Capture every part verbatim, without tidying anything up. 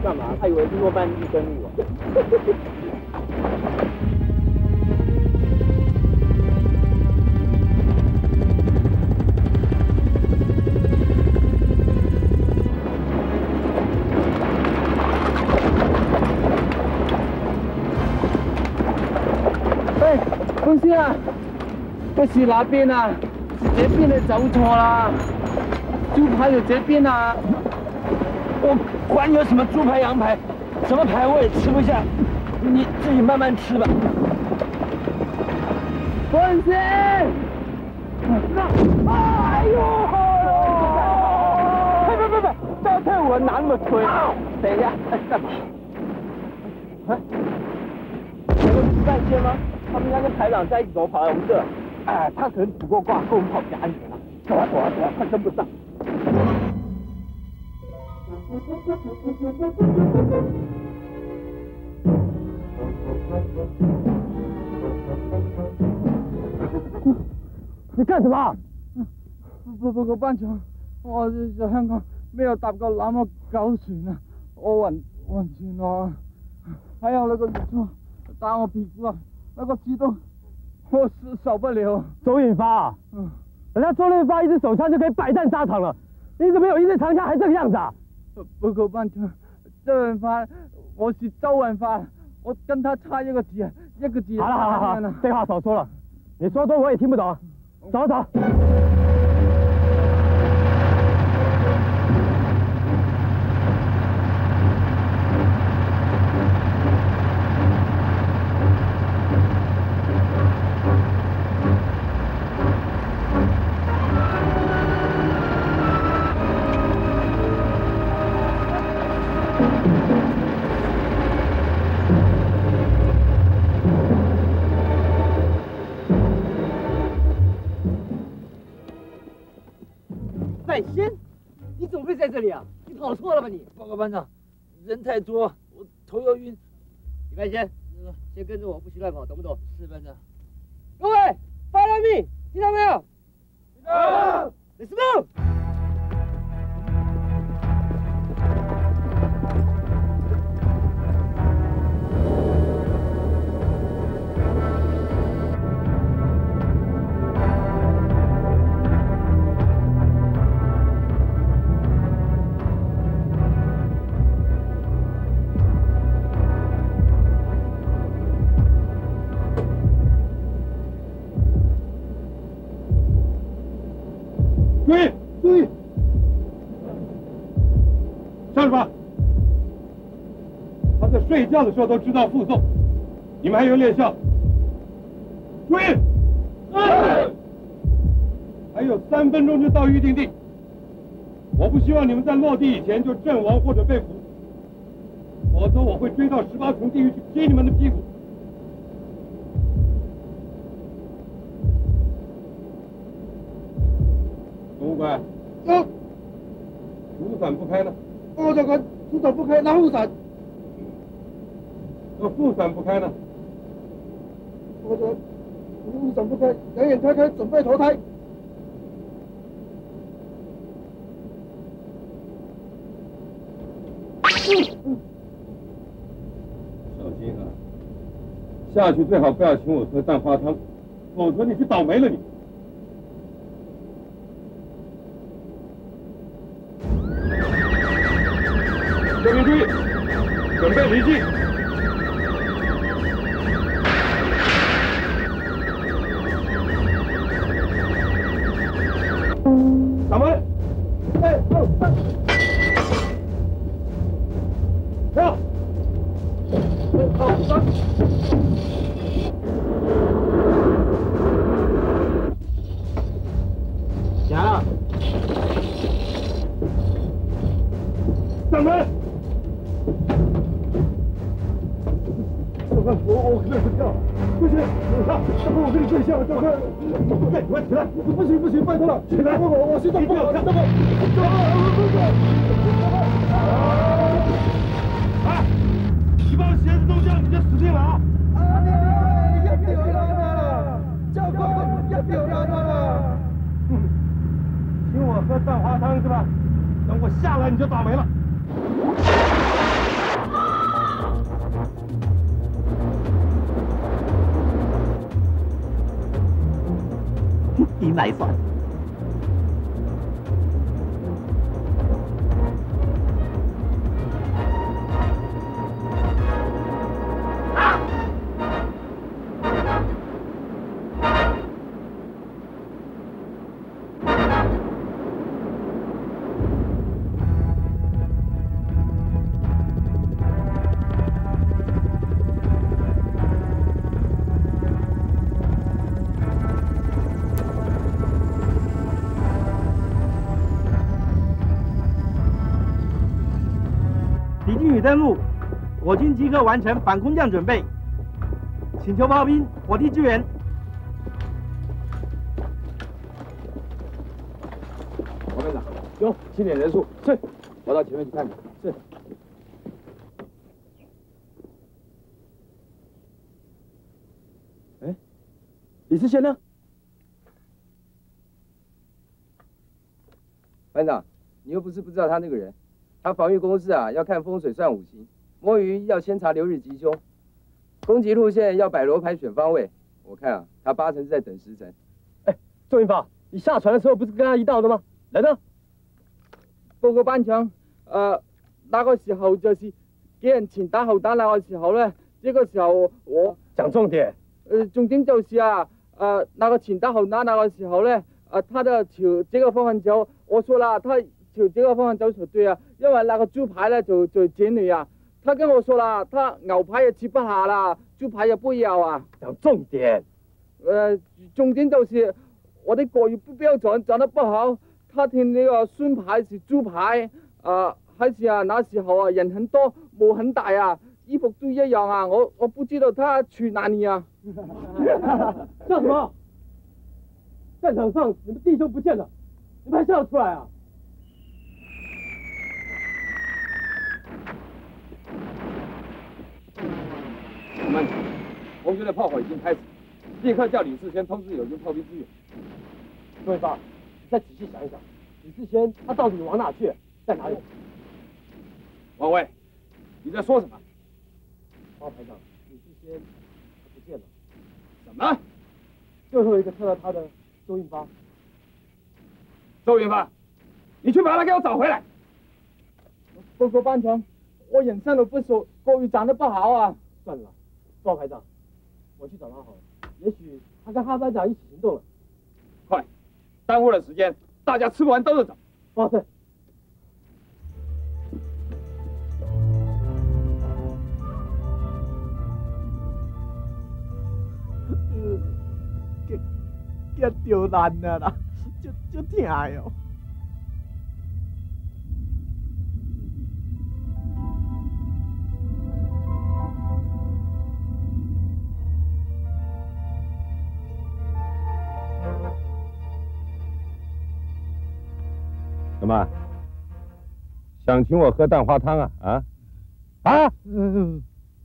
干嘛？他以为是诺曼底登陆啊。哎，东西啊，这是哪边啊？是这边的走错啦，猪排有这边啊。我管你有什么猪排羊排，什么排我也吃不下，你自己慢慢吃吧。关心，那，哎呦！别别别别，倒退我拿那么推，等一下，哎，干嘛？哎，有个实战线吗？他们应该跟排长在一起，怎么跑来我们这？哎，他可能卜过卦，跟我们跑比较安全啊。走啊走啊走啊，快跟不上！你干什么？不不過班長，我在香港沒有搭過那麼狗船啊！我暈暈船落，還有那個錯打我屁股啊，那個激動，我是受不了。周引發，嗯，人家周潤發一支手槍就可以百戰沙場了，你怎麼有一支長槍還這個樣子啊？不過班長，周潤發，我是周潤發，我跟他差一個字啊，一個字。好了好了好了，廢話少說了，你說多我也聽不懂。走走。范先，你怎么会在这里啊？你跑错了吧你？报告班长，人太多，我头又晕。李范先，那个先跟着我，不许乱跑，懂不懂？是班长。各位 ，follow me， 听到没有？听到。Let's move。注意注意，上去吧！他在睡觉的时候都知道附送，你们还有练校。注意，是。还有三分钟就到预定地，我不希望你们在落地以前就阵亡或者被捕，否则我会追到十八层地狱去劈你们的屁股。总务官，走。主伞不开呢？报长官，主伞不开，拿副伞。那副伞不开呢？报长，副伞不开，两眼开开，准备投胎。嗯。小心啊！下去最好不要请我喝蛋花汤，否则你就倒霉了你。各位注意，准备离境。打门。哎，二三。跳。好，三。响。上门。我我睡不觉，不行，大大哥，我跟你对象，大哥，对，快起来！不行不行，拜托了，起来！我我心脏不好，大哥，大哥，哎，你把我鞋子弄掉，你就死定了啊！啊，你要表扬了，教官要表扬了。嗯，请我喝蛋花汤是吧？等我下来你就倒霉了。 迎来算。 敌军已登陆，我军即刻完成反空降准备，请求炮兵火力支援。 王班长，有清点人数。是，我到前面去看看。是。哎，李世先呢？班长，你又不是不知道他那个人。 他防御工事啊，要看风水算五行；摸鱼要先查流日吉凶；攻击路线要摆罗盘选方位。我看啊，他八成是在等时辰。哎，周云发，你下船的时候不是跟他一道的吗？人呢？ 报告班長，呃，那個時候就是給人前打後打那個時候咧，這個時候我講重點。 呃，重點就是啊，呃，那個前打後打那個時候咧，呃，他的朝這個方向走，我說了，他。 朝這個方向走才對啊，因為那個豬排呢就就剪你啊。他跟我說了，他牛排也吃不下了，豬排也不要啊。 講重點， 呃，重點就是我的國語不標準，講得不好。他聽那個酸排是豬排，啊、呃，還是啊那時候啊人很多，霧很大啊，衣服都一樣啊，我我不知道他去哪裡啊。 笑什麼？戰場上你們弟兄不見了，你們還笑得出來啊？ 班长，红军的炮火已经开始，立刻叫李世先通知友军炮兵支援。周云发，你再仔细想一想，李世先他到底往哪去，在哪里？王卫，你在说什么？包排长，李世先他不见了。什么？最后一个看到他的周云发。周云发，你去把他给我找回来。 报告班长，我人生路不熟，国语讲得不好啊。 算了。 包排长，我去找他好了。也许他跟哈班长一起行动了。快，耽误了时间，大家吃不完兜着走。哦，对。 嗯，给给丢烂了啦，就就疼哟。 什么？想请我喝蛋花汤啊？啊？啊？嗯。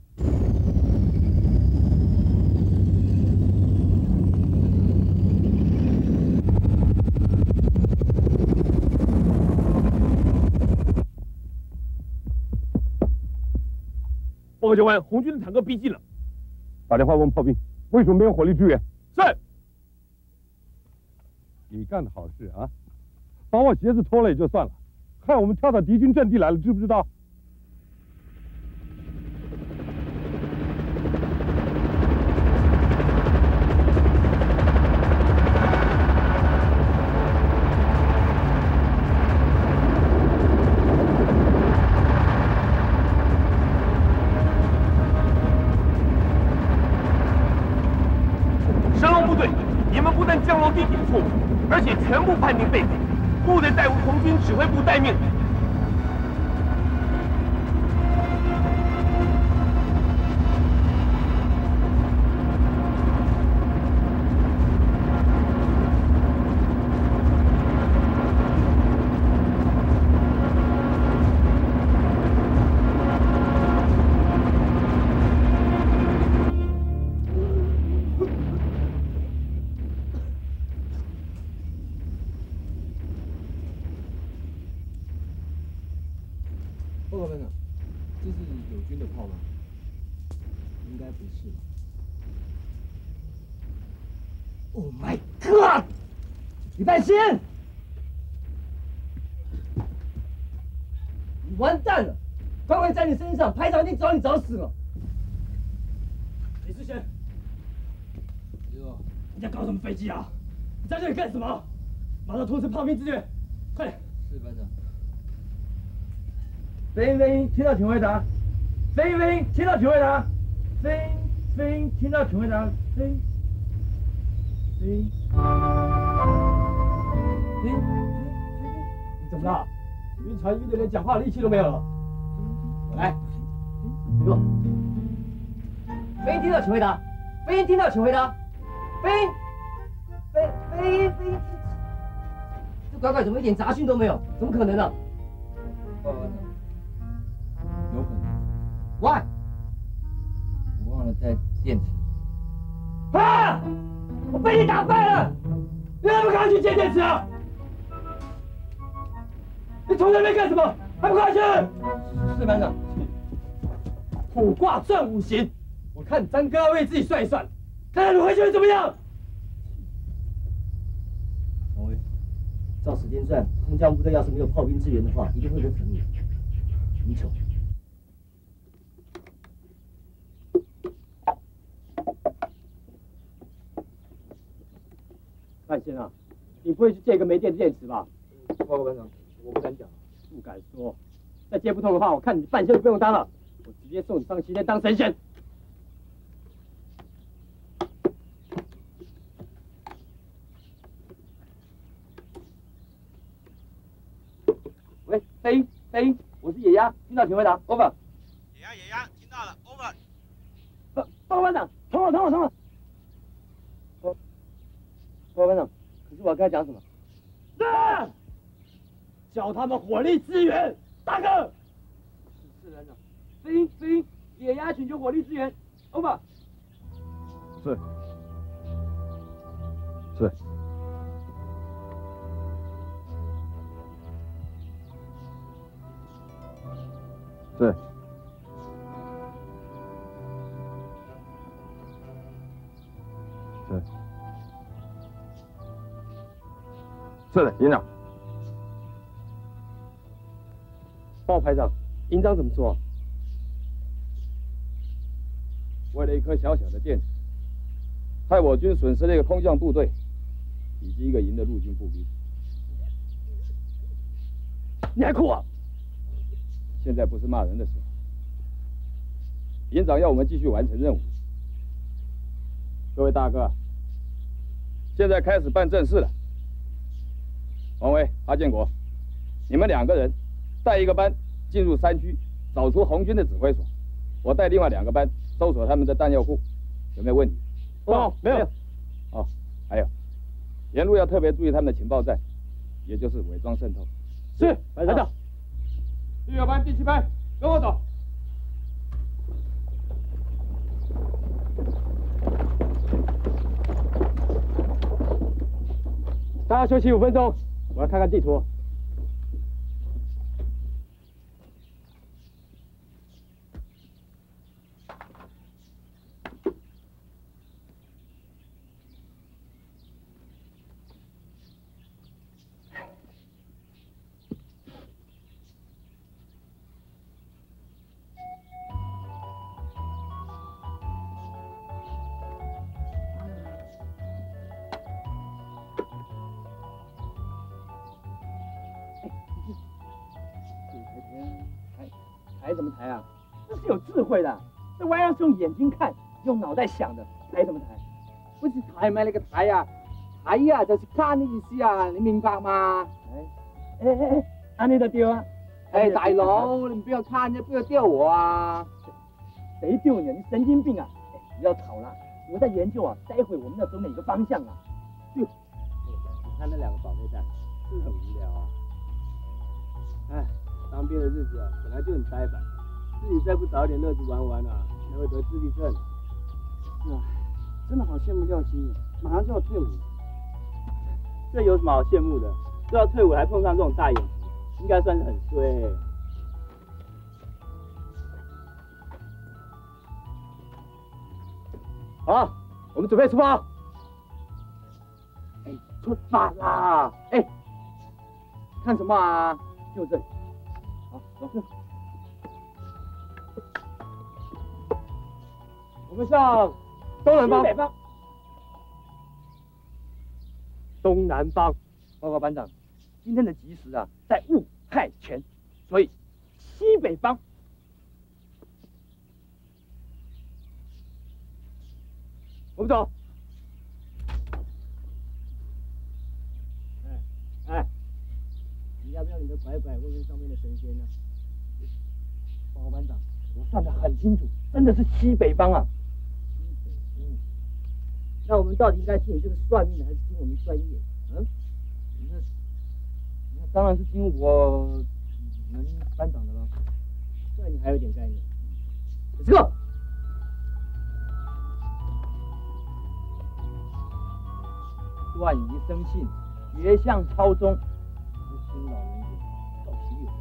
报告教官，红军的坦克逼近了。 打电话问炮兵，为什么没有火力支援？ 是。 你干的好事啊！ 把我鞋子脱了也就算了，害我们跳到敌军阵地来了，知不知道？ 神龙部队，你们不但降落地点错误，而且全部判定被匪。 部队代务红军指挥部待命。 报告班长，这是友军的炮吗？应该不是吧 ？Oh my god！ 李半仙，你完蛋了！官会在你身上，排长一定找你找死了。李世贤，你在搞什么飞机啊？你在这里干什么？马上通知炮兵支援，快点！是班长。飞鹰，飞鹰，听到请回答。飞鹰，飞鹰，听到请回答。飞鹰，飞鹰，听到请回答。飞鹰，飞鹰，飞鹰，你怎么了？晕船晕的连讲话的力气都没有了。我来，给我。飞鹰听到请回答。飞鹰听到请回答。飞鹰，飞飞鹰，飞鹰。这乖乖怎么一点杂讯都没有？怎么可能呢？ 有可能。 Why？ 我忘了带电池。 啊！我被你打败了！你还不赶快去接电池啊？你从那边干什么？还不快去！是班长。卜卦算五行，我看张哥要为自己算一算，看看你回去会怎么样。王威，照时间算，空降部队要是没有炮兵支援的话，一定会被粉灭。很糗。 范先啊，你不会去借个没电的电池吧？报告班长，我不敢讲，不敢说。再接不通的话，我看你范先都不用当了，我直接送你上西天当神仙。喂，飞鹰，飞鹰，我是野鸭，听到请回答 ，over。 野鸭，野鸭，听到了 ，over。 报报告班长，通了，通了，通了。 报告班长，可是我要跟他讲什么？啊！叫他们火力支援，大哥。是班长。飞鹰，飞鹰，野鸭请求火力支援 ，over。 是。是。是。是。 是的，营长。 报排长，营长怎么说？ 为了一颗小小的电池，害我军损失了一个空降部队，以及一个营的陆军步兵。 你还哭啊？ 现在不是骂人的时候。营长要我们继续完成任务。各位大哥，现在开始办正事了。 王威、阿建国，你们两个人带一个班进入山区，找出红军的指挥所。我带另外两个班搜索他们的弹药库，有没有问题？ 哦，没有。 哦，还有，沿路要特别注意他们的情报站，也就是伪装渗透。 是，排长。 第二班、第七班，跟我走。 大家休息五分钟。 我要看看地图。抬什么抬啊？这是有智慧的，这玩意儿是用眼睛看，用脑袋想的，抬什么抬？ 不是抬埋那个抬呀、啊，抬呀、啊、就是看的意思啊，你明白吗？ 哎哎哎哎，安妮的丢啊！ 哎，大佬，你不要看，你不要吊我啊！ 谁丢你？你神经病啊！哎，不要吵了，我在研究啊，待会我们要走哪个方向啊？丢！你看那两个保卫战，是很无聊啊。哎。 当兵的日子啊，本来就很呆板，自己再不找点乐子玩玩啊，才会得自闭症。是啊，真的好羡慕廖星，马上就要退伍。这有什么好羡慕的？都要退伍还碰上这种大演习，应该算是很衰、欸。好，我们准备出发。哎， 出发啦！哎，看什么啊？就这里。好，走。我们向东南方。北方。东南方。报告班长，今天的吉时啊，在戊亥前，所以西北方。我们走。 哎哎，你要不要你的拐拐问问上面的神仙呢？ 报告班长，我算得很清楚，真的是西北方啊。 嗯，那我们到底应该听你这个算命的，还是听我们专业？嗯？ 那那当然是听我们班长的了。 这你还有点概念。 Let's go。断疑生信，绝相超中，不听老人言，到底有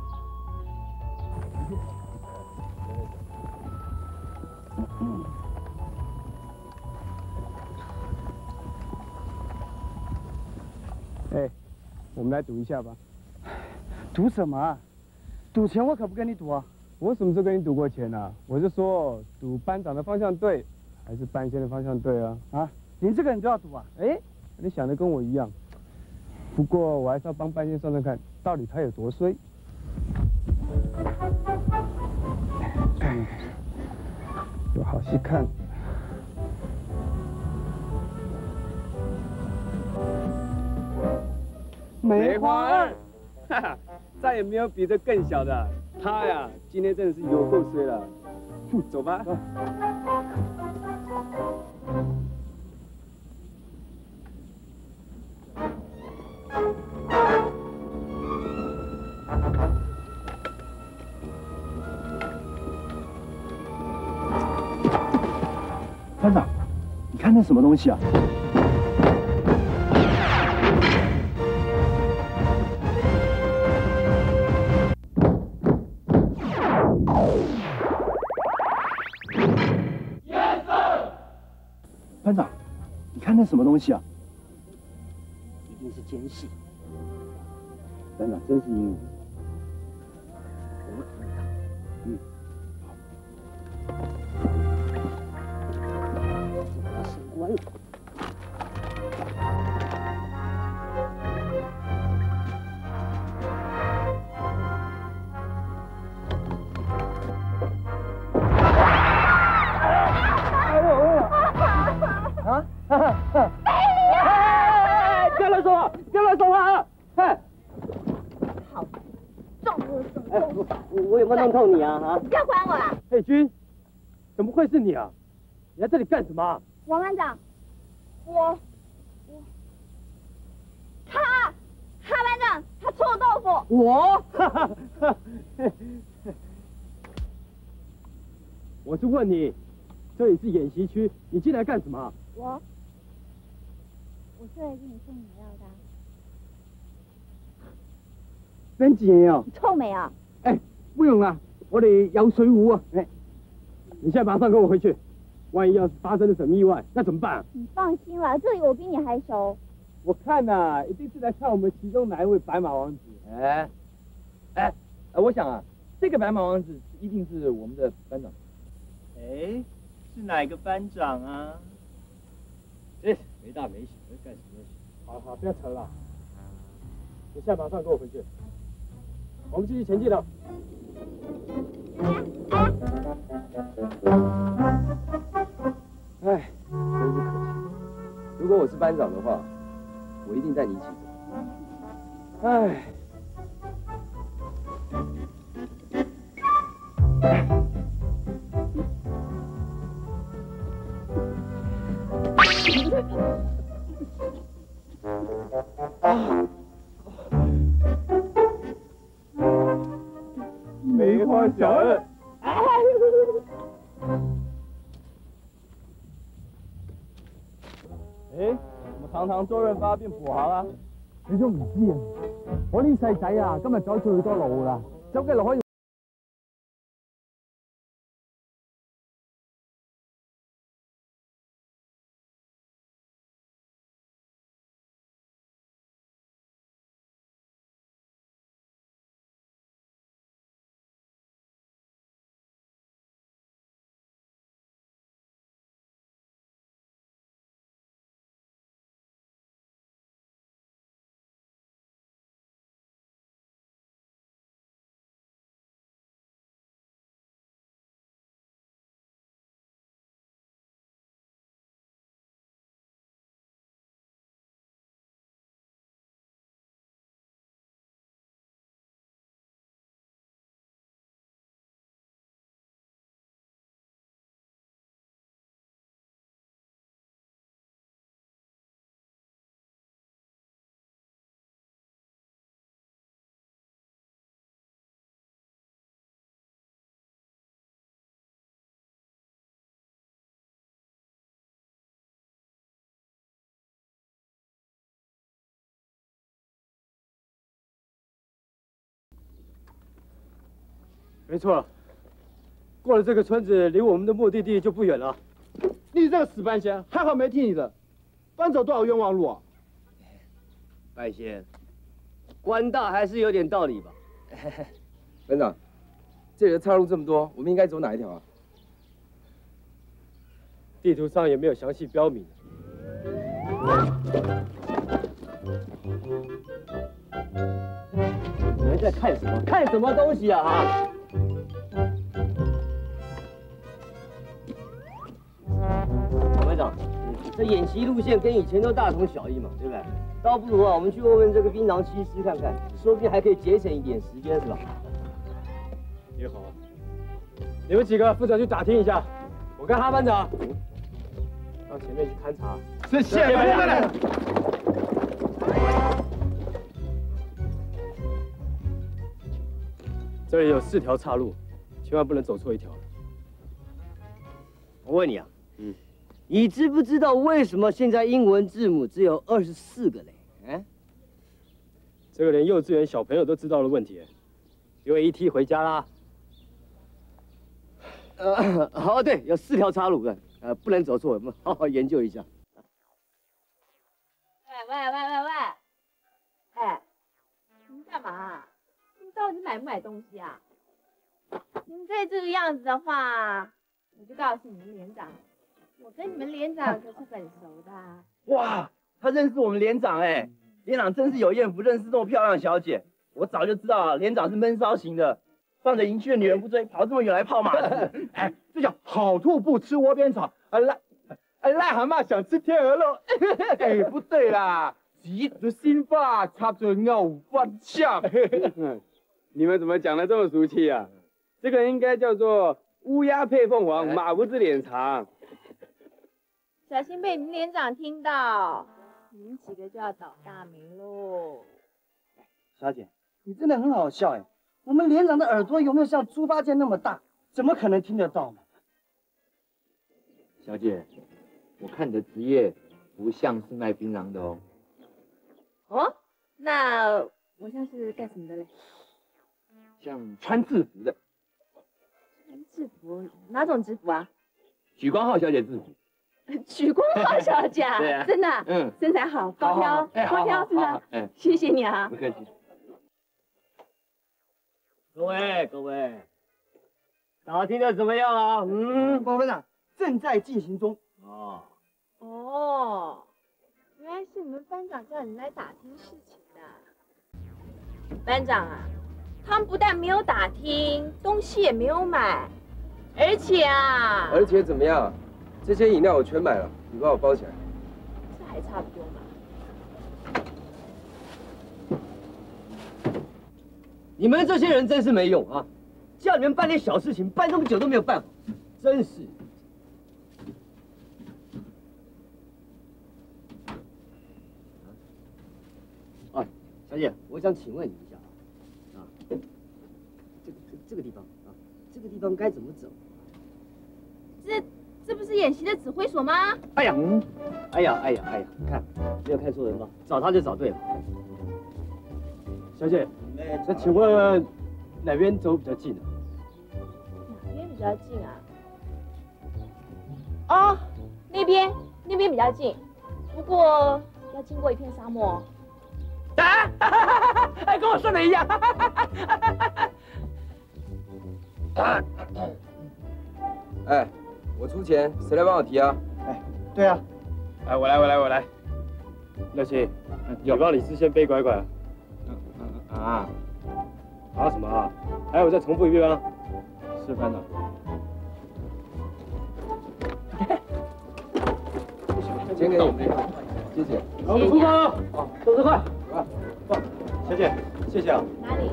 人信。哎，我们来赌一下吧。赌什么啊？赌钱我可不跟你赌啊！我什么时候跟你赌过钱啊？我是说赌班长的方向对，还是班仙的方向对啊？啊，连这个你都要赌啊？哎，你想的跟我一样。不过我还是要帮班仙算算看，到底他有多衰。算了，有好戏看。梅花二，哈哈，再也没有比这更小的。他呀，今天真的是有够衰了。哼，走吧。走。 班长，你看那什么东西啊？班长，你看那什么东西啊？ 一定是奸细。 班长真是英武。 我听他。 嗯。 就把他升官了。 啊！哎，不要乱说话，不要乱说话啊！哎， 好，重恶重哎， 重。 我我有没有弄痛你啊？啊！ 不要管我啦！ 佩君，怎么会是你啊？你在这里干什么？ 王班长，我我他他班长他臭豆腐。 我，我是问你，这里是演习区，你进来干什么？ 我我是来给你送饮料的。 真钱哦！ 臭美啊！ 哎，不用了，我得摇水壶啊！哎，你现在马上跟我回去，万一要是发生了什么意外，那怎么办啊？ 你放心了，这里我比你还熟。 我看呐、啊，一定是来看我们其中哪一位白马王子。哎，哎，我想啊，这个白马王子一定是我们的班长。 哎，是哪个班长啊？ 哎，没大没小，在干什么？好好，不要扯了。你现在马上跟我回去。我们继续前进了。哎，真是可惜。如果我是班长的话，我一定带你一起走。哎。梅花小二。哎，怎么堂堂周润發變富豪啊？你都唔知啊！我呢細仔啊，今日走最多路啦，走嘅路可以。 没错，过了这个村子，离我们的目的地就不远了。 你这个死半仙，还好没听你的，搬走多少冤枉路啊！ 半仙，官大还是有点道理吧？ 班长，这里的岔路这么多，我们应该走哪一条啊？ 地图上也没有详细标明。你们在看什么？看什么东西啊？啊！小班长，这演习路线跟以前都大同小异嘛，对不对？倒不如啊，我们去问问这个槟榔西施看看，说不定还可以节省一点时间，是吧？ 也好，你们几个负责去打听一下，我跟哈班长到前面去勘察。 是谢班长。 这里有四条岔路，千万不能走错一条。 我问你啊，嗯，你知不知道为什么现在英文字母只有二十四个嘞？嗯， 这个连幼稚园小朋友都知道的问题，留 A T 回家啦。 呃，哦对，有四条岔路的，呃，不能走错，我们好好研究一下。 喂喂喂喂喂，哎，你们干嘛？你们到底买不买东西啊？你们再这个样子的话，我就告诉你们连长，我跟你们连长可是很熟的、啊。 哇，他认识我们连长哎，连长真是有艳福，认识这么漂亮的小姐。我早就知道啊，连长是闷骚型的，放着营区的女人不追，跑这么远来泡马子。 哎，这叫好兔不吃窝边草，啊癞，啊癞蛤蟆想吃天鹅肉。哎，不对啦，急着心发，插着牛发枪。 你们怎么讲的这么俗气啊？这个应该叫做乌鸦配凤凰，马不知脸长。 小心被你们连长听到，你们几个就要倒大霉喽。 小姐，你真的很好笑哎！我们连长的耳朵有没有像猪八戒那么大？怎么可能听得到呢？ 小姐，我看你的职业不像是卖槟榔的哦。 哦，那我像是干什么的嘞？ 像穿制服的。 穿制服？哪种制服啊？ 许光浩小姐制服。 许光浩小姐啊？ 对啊。 真的？嗯。身材好，高挑，高挑是吧？ 嗯。 谢谢你啊。 不客气。 各位各位，打听的怎么样啊？嗯， 报班长正在进行中。 哦。 哦，原来是你们班长叫你来打听事情的。班长啊，他们不但没有打听，东西也没有买，而且啊， 而且怎么样？这些饮料我全买了，你帮我包起来。 这还差不多嘛。 你们这些人真是没用啊！叫你们办点小事情，办这么久都没有办好，真是。啊，小姐，我想请问你一下啊，啊，这个这这个地方啊，这个地方该怎么走？ 这这不是演习的指挥所吗？ 哎呀，哎呀，哎呀，哎呀，看没有看错人吧？找他就找对了。 小姐，那请问哪边走比较近啊？ 哪边比较近啊？哦，那边那边比较近，不过要经过一片沙漠。 啊！哎，跟我说的一样。 哎，我出钱，谁来帮我提啊？ 哎，对啊。 哎，我来，我来，我来。 廖庆，你帮李思先背拐拐。 啊， 啊什么啊？还有再重复一遍啊！ 是班长。 钱给你，谢谢。 我们出发了，啊，动作快， 啊， 放，小姐，谢谢啊。 哪里？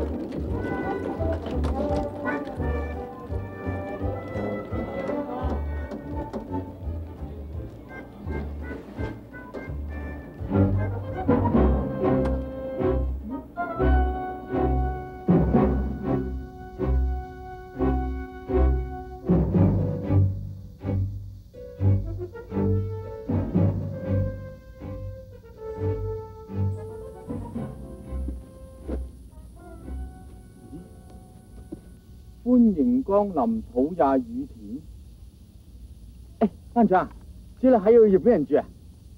欢迎光临土野雨田。哎，班长，这里还有日本人住啊？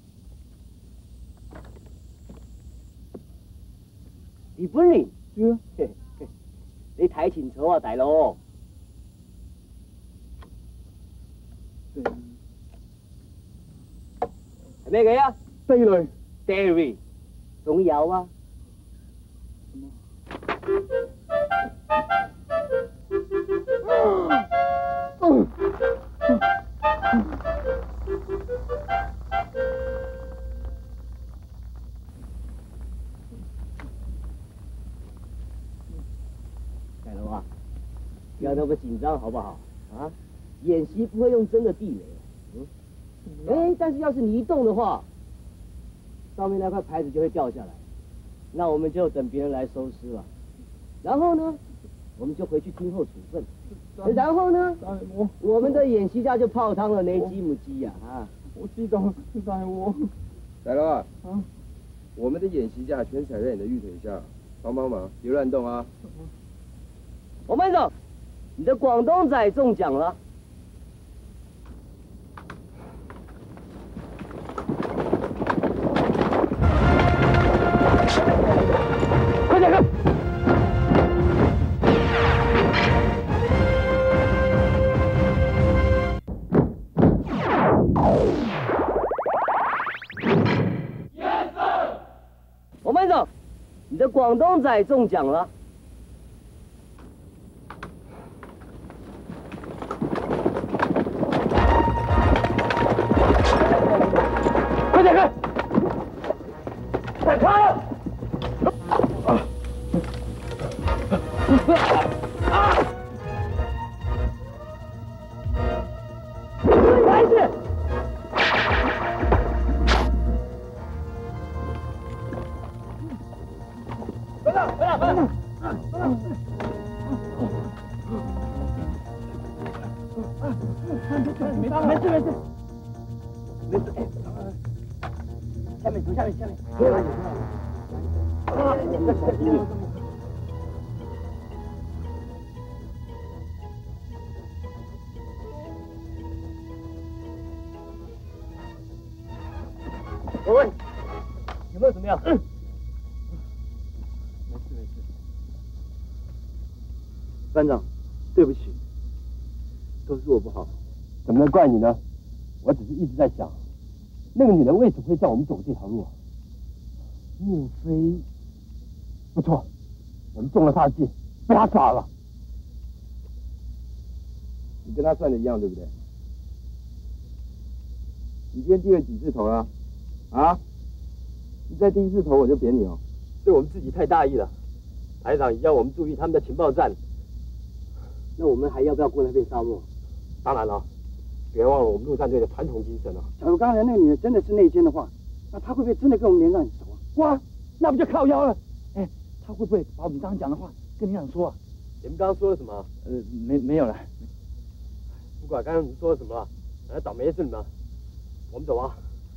日本人？ 住啊。 你睇清楚啊，大佬。係咩嘅啊？ 地雷。 Dairy， 仲有啊？ 嗯。 大佬啊，不要那么紧张好不好？啊，演习不会用真的地雷。嗯。哎，但是要是你一动的话，上面那块牌子就会掉下来，那我们就等别人来收尸了。然后呢，我们就回去听候处分。然后呢，我我们的演习架就泡汤了，那吉姆鸡呀啊！ 我知道，但系我大佬啊， 啊， 我们的演习架全踩在你的玉腿下，帮帮忙，别乱动啊！ 王班长，你的广东仔中奖了。快点看！王班长，你的广东仔中奖了。快点看！快看！啊！啊！来一次！班长，班长，班长！没事没事没事。没事，哎，下面走，下面，下面。啊！我问，有没有怎么样？嗯。没事没事。班长，对不起，都是我不好。 怎么能怪你呢？我只是一直在想，那个女人为什么会叫我们走这条路啊？莫非？不错，我们中了她的计，被她耍了。 你跟他算的一样，对不对？你今天低了几次头了？啊？你再低一次头，我就扁你哦。 对我们自己太大意了。排长也要我们注意他们的情报站。 那我们还要不要过那片沙漠？ 当然了。别忘了我们陆战队的传统精神啊！ 假如刚才那个女人真的是内奸的话，那她会不会真的跟我们连长熟啊？哇，那不就靠腰了？哎，她会不会把我们刚刚讲的话跟连长说啊？ 你们刚刚说了什么？ 呃，没没有了。 不管刚刚你们说了什么，反正倒霉的是你们。我们走啊！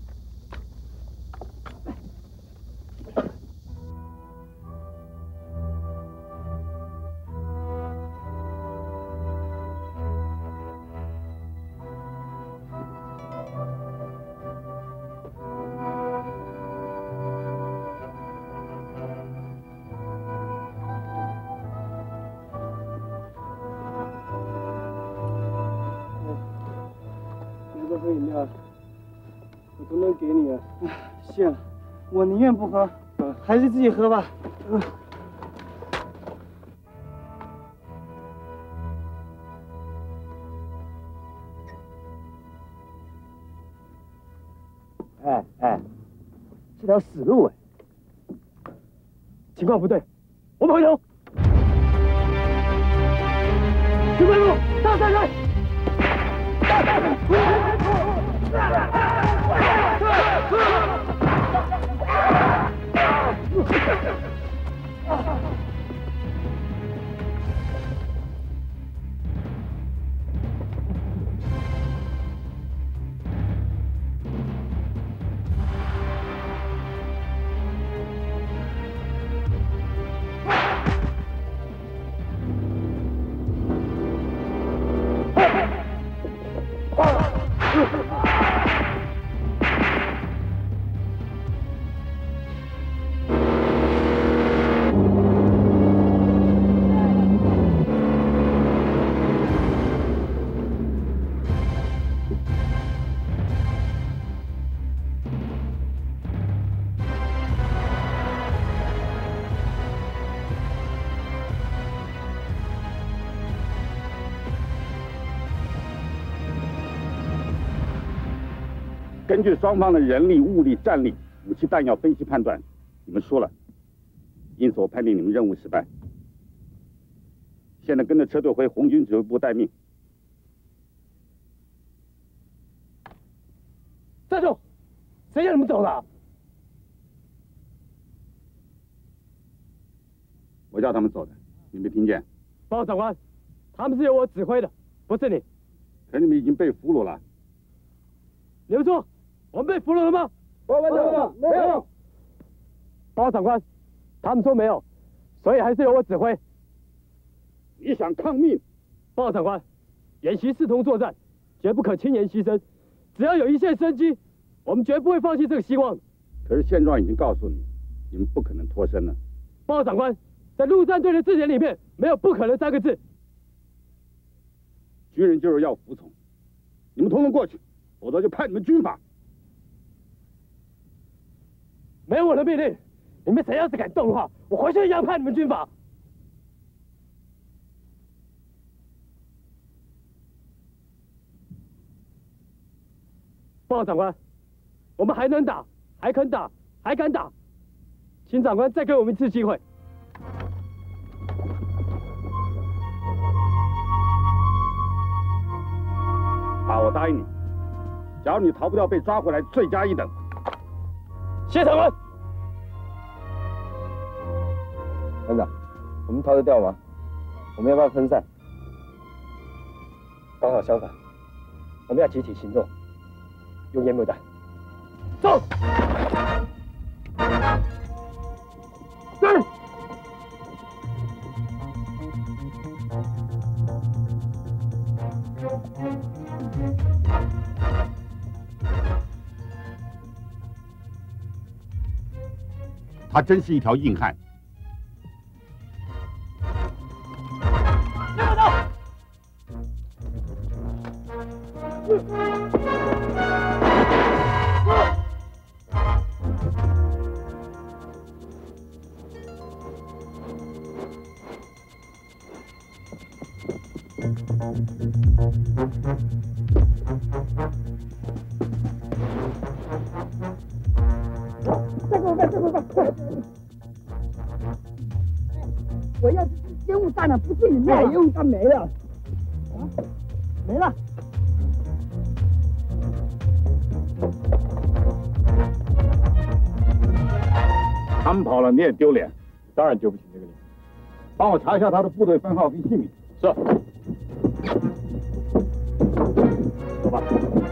喝饮料，我都能给你了。谢了，我宁愿不喝，还是自己喝吧。嗯。 哎哎，这条死路哎，情况不对，我们回头。去关路，大山人。大山人。 根据双方的人力、物力、战力、武器弹药分析判断，你们输了，因此我判定你们任务失败。现在跟着车队回红军指挥部待命。 站住！谁让你们走的？ 我叫他们走的，你没听见？ 报告长官，他们是由我指挥的，不是你。 可你们已经被俘虏了。 你们说，我们被俘虏了吗？ 报告长官，没有。 报告长官，他们说没有，所以还是由我指挥。 你想抗命？ 报告长官，演习视同作战，绝不可轻言牺牲。只要有一线生机，我们绝不会放弃这个希望。 可是现状已经告诉你，你们不可能脱身了。 报告长官，在陆战队的字典里面没有不可能三个字。 军人就是要服从，你们统统过去，否则就判你们军法。 没有我的命令，你们谁要是敢动的话，我回去一样判你们军法。报告长官，我们还能打，还肯打，还敢打，请长官再给我们一次机会。 爸，我答应你，假如你逃不掉被抓回来，罪加一等。 谢长官。 班长，我们逃得掉吗？我们要不要分散？刚好相反，我们要集体行动，用烟幕弹。 走。是。 他真是一条硬汉。 别走！ 再给我干，再给我干，快！我要是烟雾弹了，不是你灭，烟雾弹没了，啊，没了。 他们跑了，你也丢脸。当然丢不起这个脸。帮我查一下他的部队分号跟姓名。是。走吧。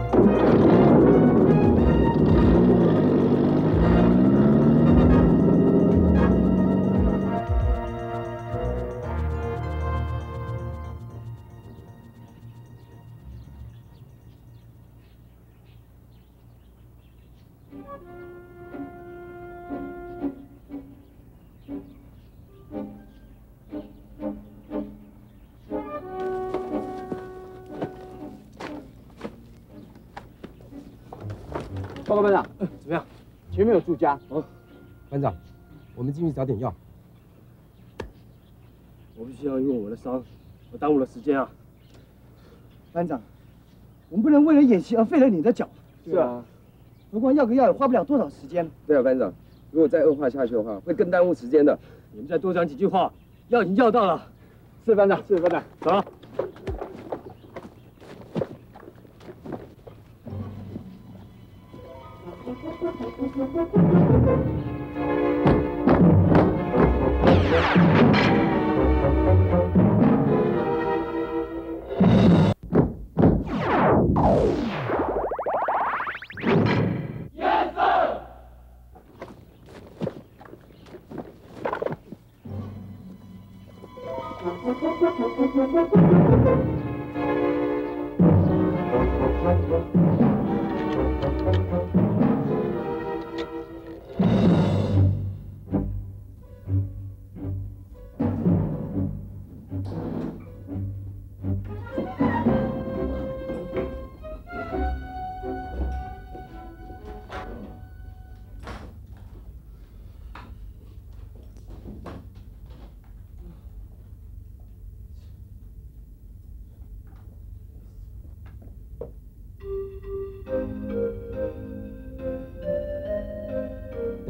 报告班长， 呃，怎么样？前面有住家。 哦，班长，我们进去找点药。 我不需要因为我的伤，我耽误了时间啊。 班长，我们不能为了演习而废了你的脚。 是啊。 何况要个药也花不了多少时间。 对啊，班长，如果再恶化下去的话，会更耽误时间的。 你们再多讲几句话，药已经药到了。 是班长，是班长， 走了。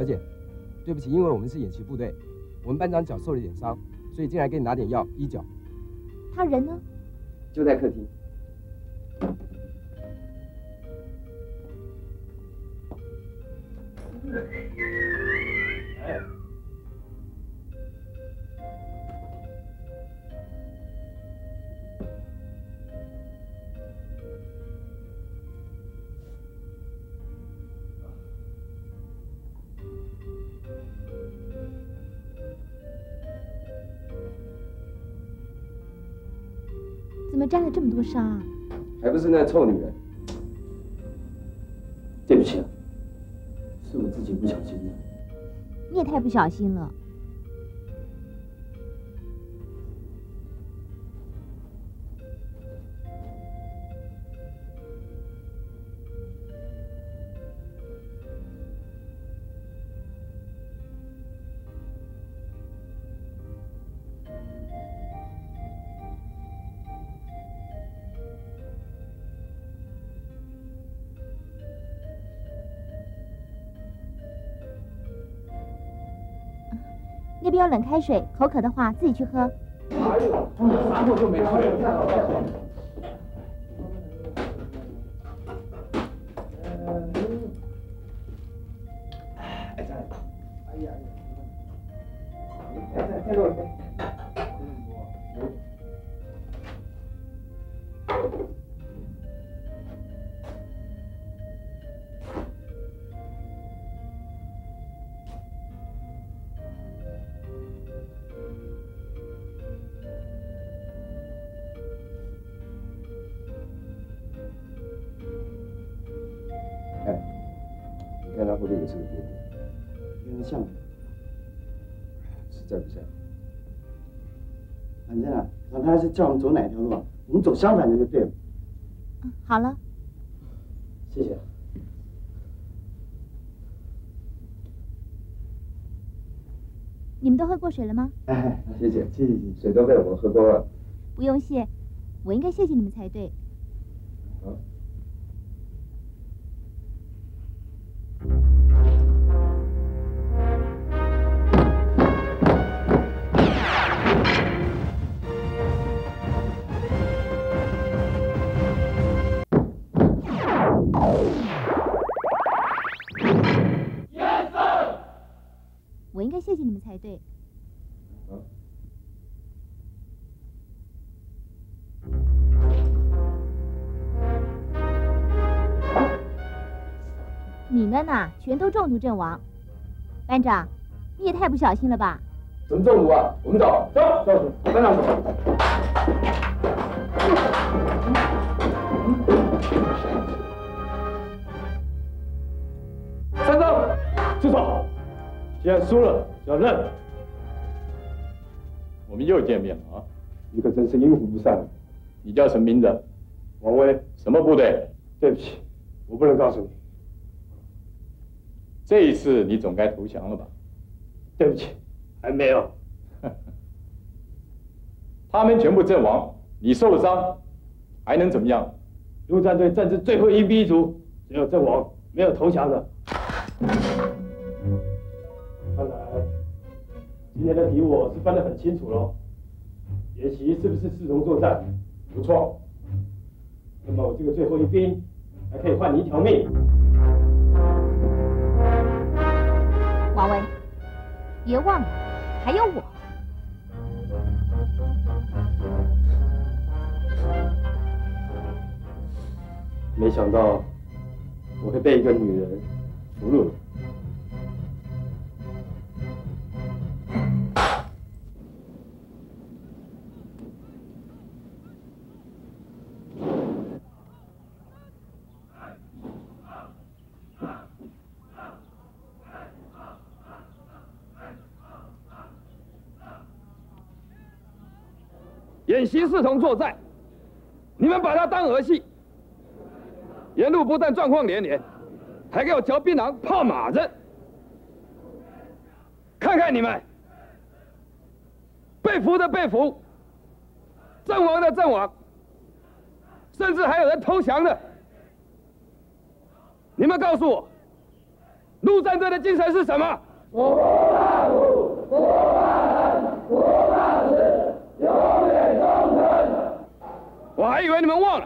小姐，对不起，因为我们是演习部队，我们班长脚受了点伤，所以进来给你拿点药医脚。 他人呢？ 就在客厅。 哎。 怎么沾了这么多伤啊？ 还不是那臭女人。 对不起啊，是我自己不小心的。 你也太不小心了。那边有冷开水，口渴的话自己去喝。 哎呦，啥货就没水。哎，再，哎呀，再再再给我一杯。 看他会不会也是个变态？ 有点像。 实在不像。 反正啊，老太太是叫我们走哪条路啊，我们走相反的就对了。 嗯，好了。 谢谢。 你们都喝过水了吗？ 哎， 谢谢， 谢谢， 水都被我们喝光了。 不用谢，我应该谢谢你们才对。 好。 我应该谢谢你们才对。 啊。 你们呐，全都中毒阵亡。班长，你也太不小心了吧？ 怎么中毒啊？我们走，走，走，班长走。 三张，住手！既然输了，就要认。 我们又见面了啊！ 你可真是阴魂不散。 你叫什么名字？ 王威。 什么部队？ 对不起，我不能告诉你。 这一次你总该投降了吧？ 对不起，还没有。 他们全部阵亡，你受了伤，还能怎么样？ 陆战队政治最后一兵一卒，只有阵亡，没有投降的。看来今天的题我是分得很清楚喽。演习是不是视同作战？不错。那么我这个最后一兵还可以换你一条命。 王威，别忘了，还有我。 没想到我会被一个女人俘虏。 演习视同作战，你们把它当儿戏。沿路不但状况连连，还给我嚼槟榔、泡马子。看看你们，被俘的被俘，阵亡的阵亡，甚至还有人投降的。你们告诉我，陆陆战队的精神是什么？ 不怕苦，不怕冷，不怕死，永远忠诚。 我还以为你们忘了。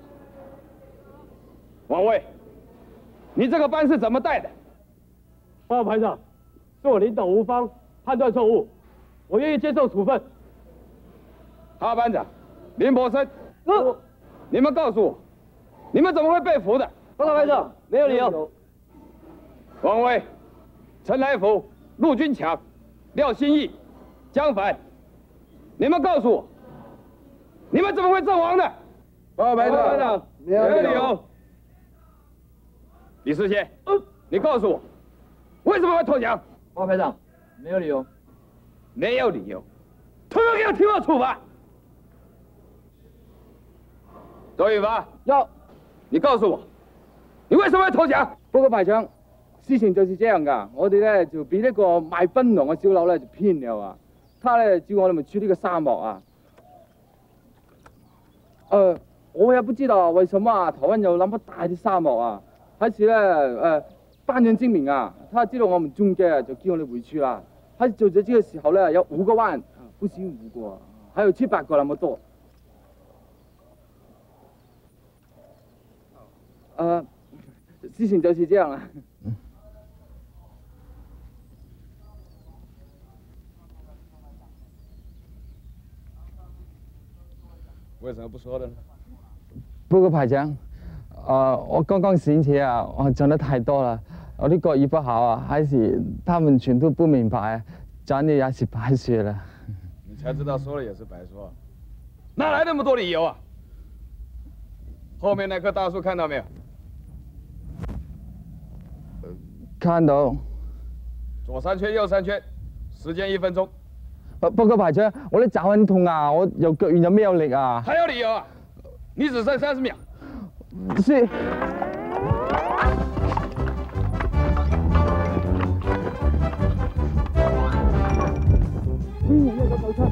王卫，你这个班是怎么带的？ 报告排长，是我领导无方，判断错误，我愿意接受处分。 哈班长，林柏生，呃，你们告诉我，你们怎么会被俘的？ 报告排长，没有理由。 王威、陈来福、陆军强、廖新义、江凡，你们告诉我，你们怎么会阵亡的？ 报告排长， 没有理由。李世先，呃，你告诉我，为什么会投降？ 报告排长，没有理由。 没有理由，统统给我听我处罚。周宇发， 要， 你告诉我，你为什么会投降？ 报告排长，事情就是这样噶，我哋咧就俾呢個賣檳榔嘅小佬咧就騙了啊！他咧叫我哋咪去呢個沙漠啊。呃，我也不知道為什麼啊，台灣有那麼大的沙漠啊。還是咧，呃，班長精明啊，他知道我們中計，就叫我哋回去啦。他做咗這個時候咧，有五個灣，不止五個，還有七八個那麼多。呃，事情就是這樣啦。 為什麼不說的呢？ 報告排長，呃，我剛剛醒起啊，我講得太多了，我的國語不好啊，還是他們全都不明白，講的也是白說了。 你才知道說了也是白說，哪來那麼多理由啊？後面那棵大樹看到沒有？ 看到。 左三圈，右三圈，時間一分鐘。 報告排長，我的腳很痛啊，我有腳軟有沒有力啊？ 還有理由啊？你只剩三十秒。 是。邊人一個九七。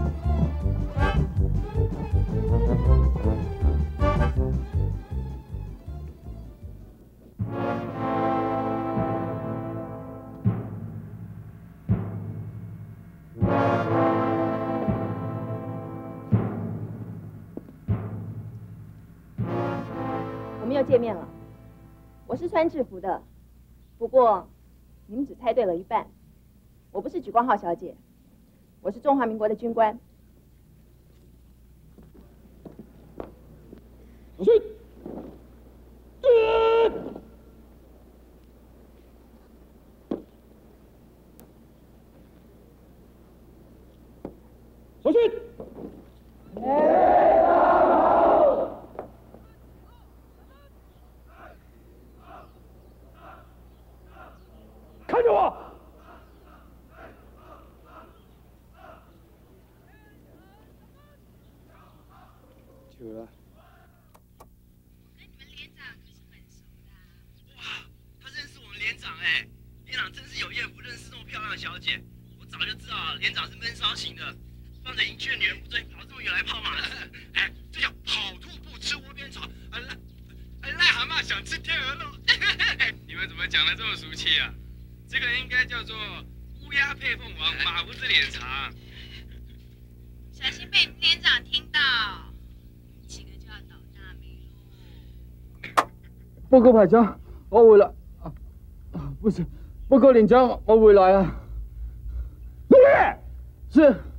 又见面了，我是穿制服的，不过你们只猜对了一半。我不是莒光号小姐，我是中华民国的军官。 手训，手训。看着我！ 久了。 跟你们连长可是很熟的。 哇，他认识我们连长哎，连长真是有艳福，认识这么漂亮的小姐。我早就知道连长是闷骚型的，放着营区的女人不追，跑这么远来泡马子。哎，这叫跑兔不吃窝边草，啊癞，哎癞蛤蟆想吃天鹅肉。 你们怎么讲得这么俗气啊？这个应该叫做乌鸦配凤凰，马不知脸长。 小心被连长听到，几个就要倒大霉喽。 报告排长，我回来。啊，不是，报告连长，我回来了。 陆烈， 是。